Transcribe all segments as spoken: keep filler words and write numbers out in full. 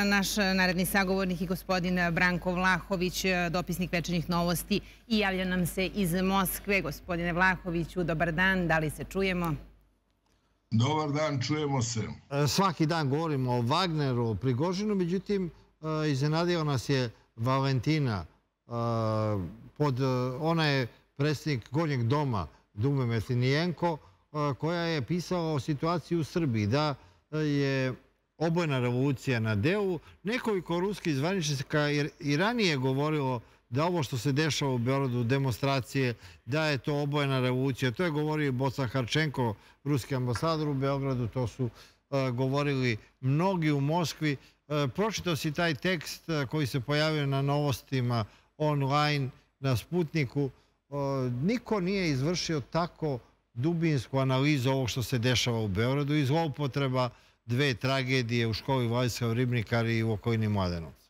naš naredni sagovornik i gospodin Branko Vlahović, dopisnik Večernjih novosti, i javlja nam se iz Moskve. Gospodine Vlahoviću, dobar dan, da li se čujemo? Dobar dan, čujemo se. Svaki dan govorimo o Wagneru, o Prigožinu, međutim, iznenadio nas je Valentina. Ona je predsjednik Gornjeg doma Dume Metinijenko, koja je pisala o situaciji u Srbiji, da je obojena revolucija na delu. Nekoliko ruskih zvaničnika i ranije govorilo da ovo što se dešava u Beogradu, demonstracije, da je to obojena revolucija. To je govorio Bocan Harčenko, ruski ambasador u Beogradu, to su govorili mnogi u Moskvi. Pročitao si taj tekst koji se pojavio na novostima online, na Sputniku. Niko nije izvršio tako dubinsku analizu ovog što se dešava u Beogradu i zloupotreba dve tragedije u školi Vladislav Ribnikar i u okolini Mladenovca.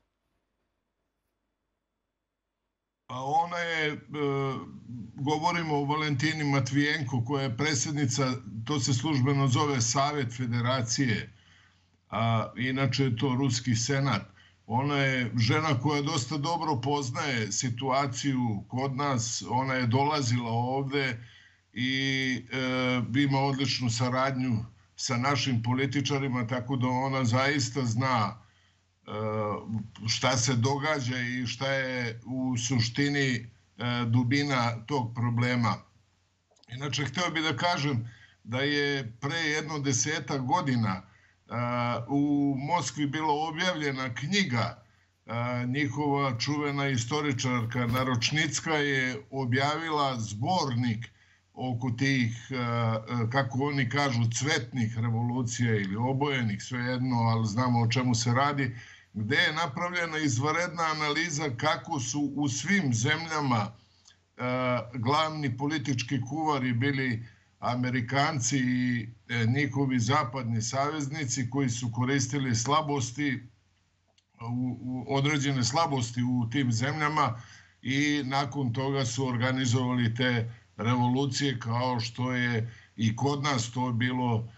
Pa ona je, govorimo o Valentini Matvijenko, koja je predsjednica, to se službeno zove Savet Federacije, a inače je to Ruski senat. Ona je žena koja dosta dobro poznaje situaciju kod nas, ona je dolazila ovde i ima odličnu saradnju sa našim političarima, tako da ona zaista zna šta se događa i šta je u suštini dubina tog problema. Inače, hteo bih da kažem da je pre jedno desetak godina u Moskvi bila objavljena knjiga, njihova čuvena istoričarka Naročnicka je objavila zbornik oko tih, kako oni kažu, cvetnih revolucija ili obojenih, svejedno, ali znamo o čemu se radi, gde je napravljena izvanredna analiza kako su u svim zemljama glavni politički kuvari bili Amerikanci i njihovi zapadni saveznici koji su koristili slabosti, određene slabosti u tim zemljama i nakon toga su organizovali te revolucije, kao što je i kod nas to bilo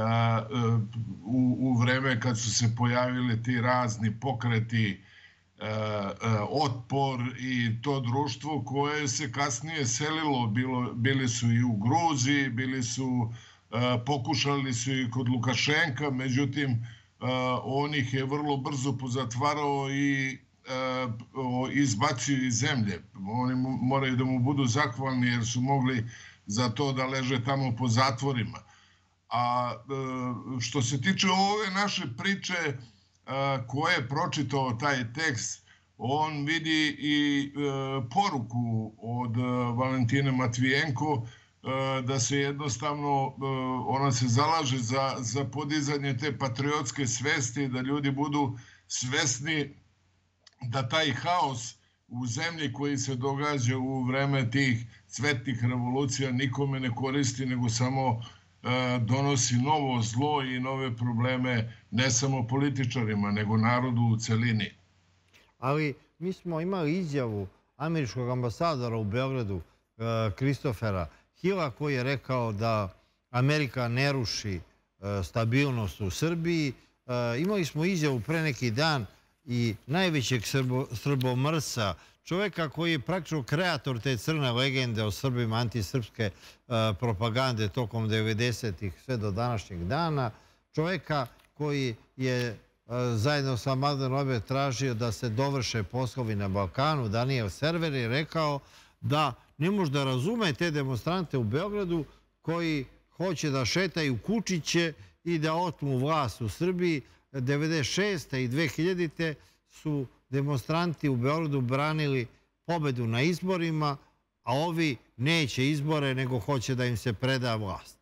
u vreme kad su se pojavili ti razni pokreti, otpor i to društvo koje se kasnije selilo. Bili su i u Gruziji, bili su, pokušali su i kod Lukašenka, međutim on ih je vrlo brzo pozatvarao i izbacio iz zemlje. Oni moraju da mu budu zahvalni jer su mogli za to da leže tamo po zatvorima. A što se tiče ove naše priče, ko je pročitao taj tekst, on vidi i poruku od Valentine Matvijenko da se jednostavno, ona se zalaže za podizanje te patriotske svesti, da ljudi budu svesni da taj haos u zemlji koji se događa u vreme tih cvetnih revolucija nikome ne koristi, nego samo donosi novo zlo i nove probleme ne samo političarima, nego narodu u celini. Ali mi smo imali izjavu američkog ambasadora u Beogradu, Kristofera Hila, koji je rekao da Amerika ne ruši stabilnost u Srbiji. Imali smo izjavu pre neki dan i najvećeg srbomrsa, čovjeka koji je praktično kreator te crne legende o Srbima, antisrpske propagande tokom devedesetih sve do današnjeg dana, čovjeka koji je zajedno sa Mladenom Obje tražio da se dovrše poslovi na Balkanu. Daniel Server je rekao da ne može da razume te demonstrante u Beogradu koji hoće da šetaju kučiće i da otmu vlast u Srbiji. devedeset šeste i dve hiljadite su demonstranti u Beogradu branili pobedu na izborima, a ovi neće izbore, nego hoće da im se preda vlast.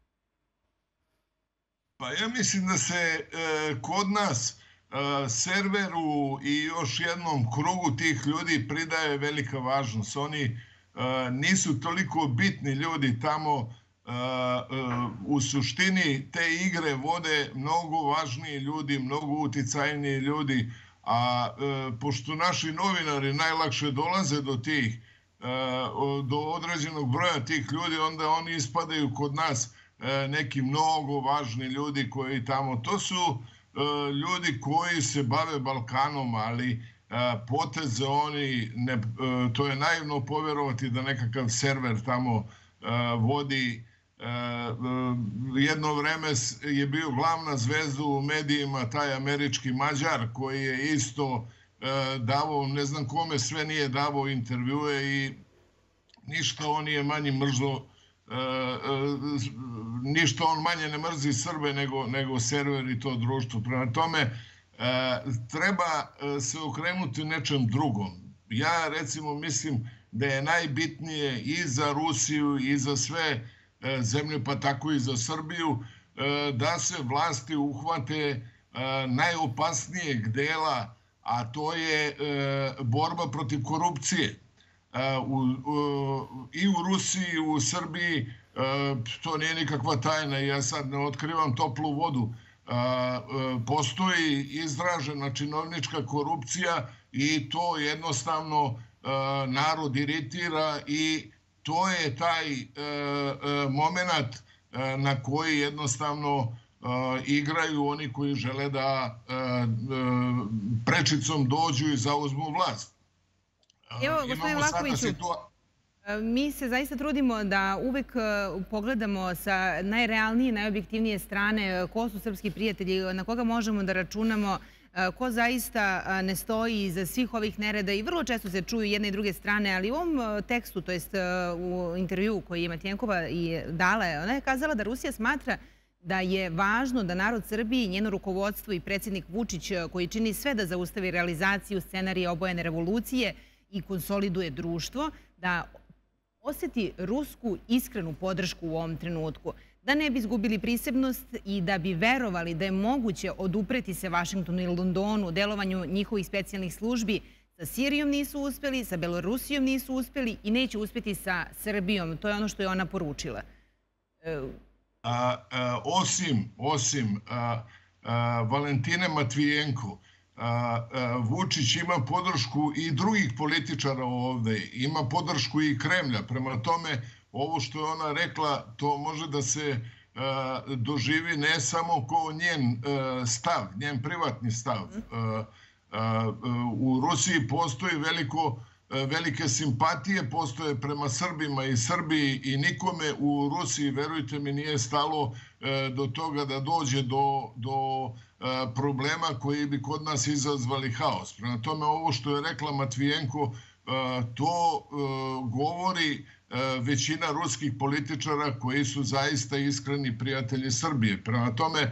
Pa ja mislim da se kod nas Serveru i još jednom krugu tih ljudi pridaje velika važnost. Oni nisu toliko bitni ljudi tamo. U suštini te igre vode mnogo važniji ljudi, mnogo uticajniji ljudi, a pošto naši novinari najlakše dolaze do tih, do određenog broja tih ljudi, onda oni ispadaju kod nas neki mnogo važni ljudi koji tamo, to su ljudi koji se bave Balkanom, ali poteze oni, to je naivno povjerovati da nekakav server tamo vodi. Jedno vreme je bio glavna zvezda u medijima taj američki Mađar koji je isto davao, ne znam kome sve nije davao intervjue i ništa on nije manji mržo, ništa on manje ne mrzi Srbe nego server i to društvo. Prema tome, treba se okrenuti nečem drugom. Ja recimo mislim da je najbitnije i za Rusiju i za sve zemlje, pa tako i za Srbiju, da se vlasti uhvate najopasnijeg dela, a to je borba protiv korupcije. I u Rusiji i u Srbiji to nije nikakva tajna, ja sad ne otkrivam toplu vodu. Postoji izražena činovnička korupcija i to jednostavno narod iritira i to je taj moment na koji jednostavno igraju oni koji žele da prečicom dođu i zauzmu vlast. Evo, gospodine Vlahoviću, mi se zaista trudimo da uvek pogledamo sa najrealnije, najobjektivnije strane ko su srpski prijatelji, na koga možemo da računamo, ko zaista ne stoji iza svih ovih nereda i vrlo često se čuju jedne i druge strane, ali u ovom tekstu, to jest u intervju koji je Matvijenkova i dala, ona je kazala da Rusija smatra da je važno da narod Srbije, njeno rukovodstvo i predsjednik Vučić, koji čini sve da zaustavi realizaciju scenarija obojene revolucije i konsoliduje društvo, da osjeti rusku iskrenu podršku u ovom trenutku, da ne bi izgubili prisebnost i da bi verovali da je moguće odupreti se Vašingtonu i Londonu, delovanju njihovih specijalnih službi. Sa Sirijom nisu uspjeli, sa Belorusijom nisu uspjeli i neće uspjeti sa Srbijom. To je ono što je ona poručila. Osim, osim Valentine Matvijenko, Vučić ima podršku i drugih političara ovdje, ima podršku i Kremlja. Prema tome, ovo što je ona rekla, to može da se doživi ne samo kao njen stav, njen privatni stav. U Rusiji postoji veliko velike simpatije postoje prema Srbima i Srbiji i nikome u Rusiji, verujte mi, nije stalo do toga da dođe do problema koji bi kod nas izazvali haos. Prema tome, ovo što je rekla Matvijenko, to govori većina ruskih političara koji su zaista iskreni prijatelji Srbije. Prema tome,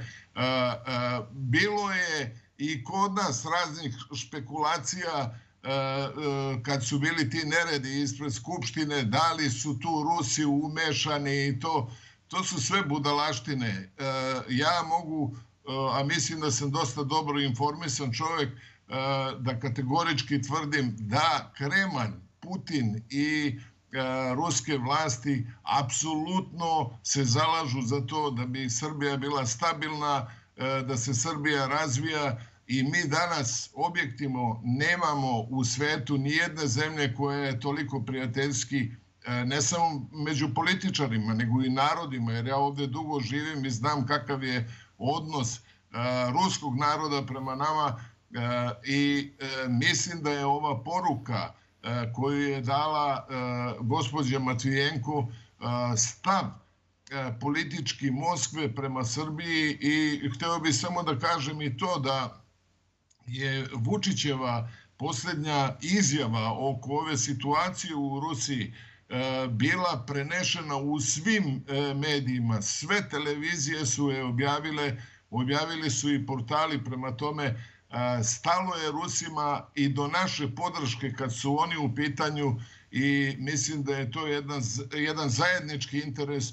bilo je i kod nas raznih špekulacija kad su bili ti neredi ispred Skupštine, da li su tu Rusi umešani i to. To su sve budalaštine. Ja mogu, a mislim da sam dosta dobro informisan čovjek, da kategorički tvrdim da Kremlj, Putin i ruske vlasti apsolutno se zalažu za to da bi Srbija bila stabilna, da se Srbija razvija. I mi danas objektivno nemamo u svetu nijedne zemlje koja je toliko prijateljski, ne samo među političarima, nego i narodima, jer ja ovdje dugo živim i znam kakav je odnos ruskog naroda prema nama i mislim da je ova poruka koju je dala gospođa Matvijenko stav politički Moskve prema Srbiji i hteo bih samo da kažem i to da je Vučićeva posljednja izjava oko ove situacije u Rusiji bila prenešena u svim medijima. Sve televizije su je objavile, objavili su i portali, prema tome stalo je Rusima i do naše podrške kad su oni u pitanju i mislim da je to jedan zajednički interes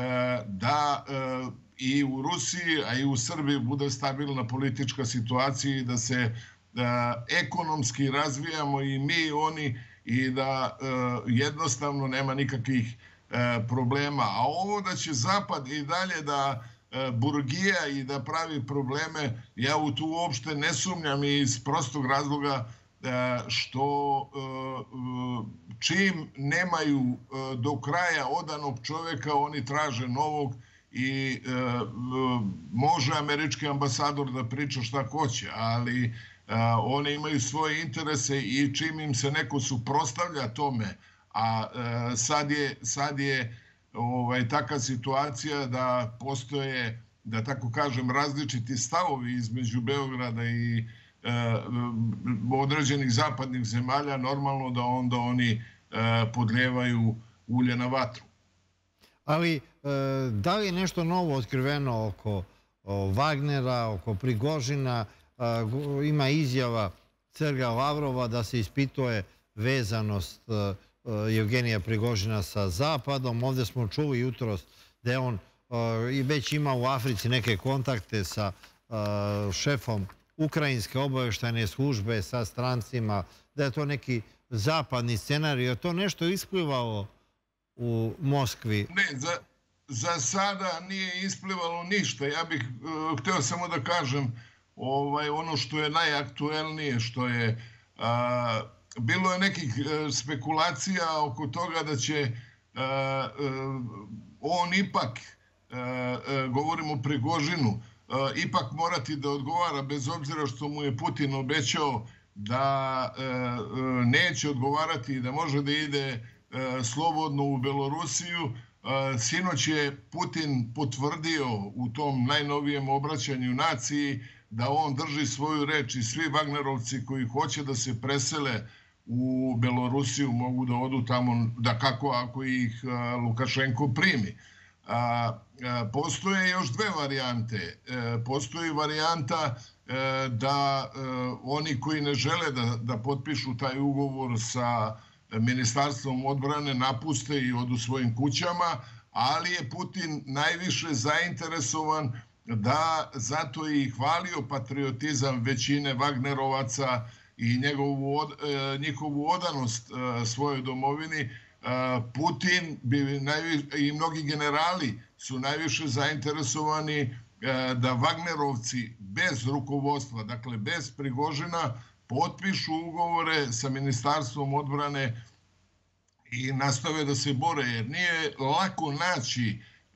da i u Rusiji, a i u Srbiji bude stabilna politička situacija i da se ekonomski razvijamo i mi i oni i da jednostavno nema nikakvih problema. A ovo da će Zapad i dalje da burgija i da pravi probleme, ja u tu uopšte ne sumnjam iz prostog razloga što čim nemaju do kraja odanog čovjeka, oni traže novog i može američki ambasador da priča šta hoće, ali one imaju svoje interese i čim im se neko suprotstavlja tome, a sad je taka situacija da postoje, da tako kažem, različiti stavovi između Beograda i određenih zapadnih zemalja, normalno da onda oni podlijevaju ulje na vatru. Ali da li je nešto novo otkriveno oko Wagnera, oko Prigožina? Ima izjava Sergeja Lavrova da se ispituje vezanost Jevgenija Prigožina sa Zapadom. Ovdje smo čuli jutros da je on već ima u Africi neke kontakte sa šefom Ukrajinske obavještajne službe, sa strancima, da je to neki zapadni scenarij. Je to nešto isplivalo u Moskvi? Ne, za sada nije isplivalo ništa. Ja bih htio samo da kažem ono što je najaktuelnije, što je... Bilo je nekih spekulacija oko toga da će on ipak, govorimo o Prigožinu, ipak morati da odgovara, bez obzira što mu je Putin obećao da neće odgovarati i da može da ide slobodno u Belorusiju. Sinoć je Putin potvrdio u tom najnovijem obraćanju naciji da on drži svoju reč i svi Wagnerovci koji hoće da se presele u Belorusiju mogu da odu tamo, da kako ako ih Lukašenko primi. Postoje još dve varijante. Postoji varijanta da oni koji ne žele da potpišu taj ugovor sa Ministarstvom odbrane napuste i odu svojim kućama, ali je Putin najviše zainteresovan da zato i hvalio patriotizam većine Wagnerovaca i njihovu odanost svojoj domovini. Putin i mnogi generali su najviše zainteresovani da Wagnerovci bez rukovodstva, dakle bez Prigožina, potpišu ugovore sa Ministarstvom odbrane i nastave da se bore, jer nije lako naći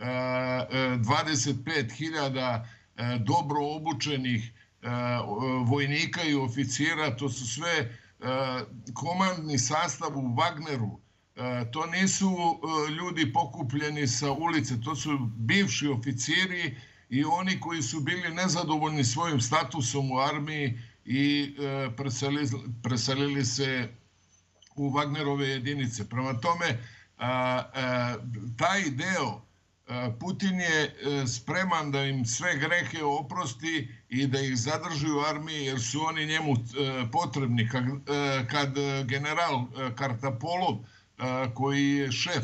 dvadeset pet hiljada dobro obučenih vojnika i oficira. To su sve komandni sastav u Wagneru. To nisu ljudi pokupljeni sa ulice, to su bivši oficiri i oni koji su bili nezadovoljni svojim statusom u armiji i preselili se u Wagnerove jedinice. Prema tome, taj deo, Putin je spreman da im sve grehe oprosti i da ih zadrži u armiji jer su oni njemu potrebni. Kad general Kartapolov, koji je šef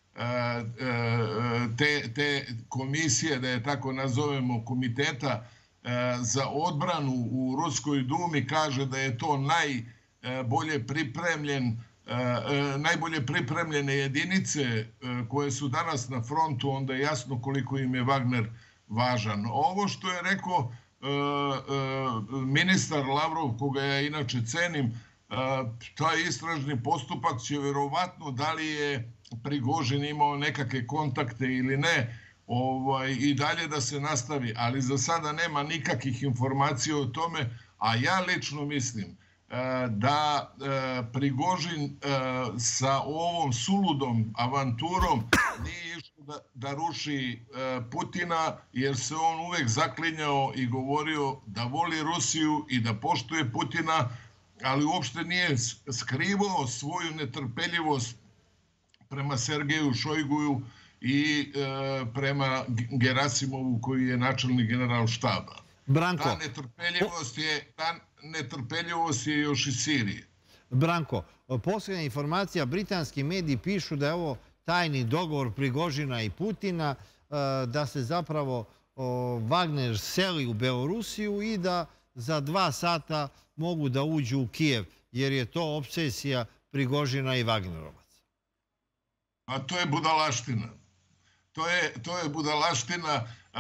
te komisije, da je tako nazovemo, komiteta za odbranu u Ruskoj dumi, kaže da je to najbolje pripremljen najbolje pripremljene jedinice koje su danas na frontu, onda je jasno koliko im je Wagner važan. Ovo što je rekao ministar Lavrov, koga ja inače cenim, taj istražni postupak će verovatno, da li je Prigožin imao nekakve kontakte ili ne, i dalje da se nastavi, ali za sada nema nikakvih informacija o tome, a ja lično mislim da Prigožin sa ovom suludom avanturom nije išao da ruši Putina, jer se on uvek zaklinjao i govorio da voli Rusiju i da poštuje Putina, ali uopšte nije skrivao svoju netrpeljivost prema Sergeju Šojguju i prema Gerasimovu koji je načelnik general štaba. Branko. Ta netrpeljivost je još iz Sirije. Branko, posljednja informacija, britanski mediji pišu da je ovo tajni dogovor Prigožina i Putina, da se zapravo Wagner seli u Belorusiju i da za dva sata mogu da uđu u Kijev, jer je to obsesija Prigožina i Wagnerovaca. A to je budalaština. To je budalaština.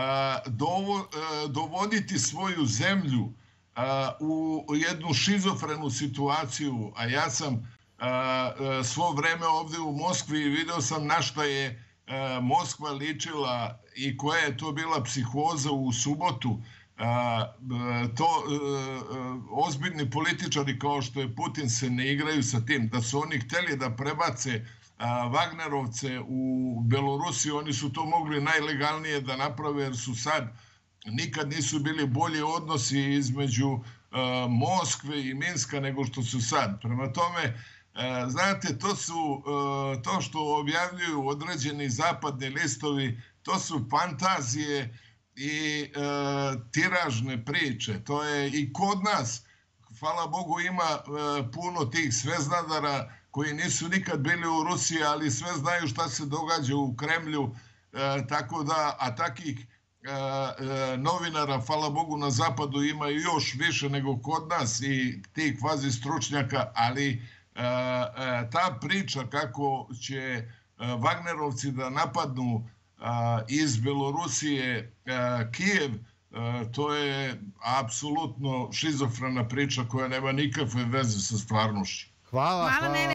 Dovoditi svoju zemlju u jednu šizofrenu situaciju, a ja sam svo vreme ovdje u Moskvi i video sam na šta je Moskva ličila i koja je to bila psihoza u subotu, to ozbiljni političari kao što je Putin se ne igraju sa tim. Da su oni hteli da prebace Wagnerovce u Belorusiju, oni su to mogli najlegalnije da naprave jer su sad, nikad nisu bili bolji odnosi između Moskve i Minska nego što su sad. Prema tome, znate, to su, to što objavljuju određeni zapadni listovi, to su fantazije i tiražne priče. To je i kod nas, hvala Bogu, ima puno tih sveznadara koji nisu nikad bili u Rusiji, ali sve znaju šta se događa u Kremlju, tako da, a takih novinara, hvala Bogu, na zapadu ima još više nego kod nas i tih kvazi stručnjaka, ali ta priča kako će Wagnerovci da napadnu iz Belorusije Kijev, to je apsolutno šizofrena priča koja nema nikakve veze sa stvarnošću. Hvala, hvala.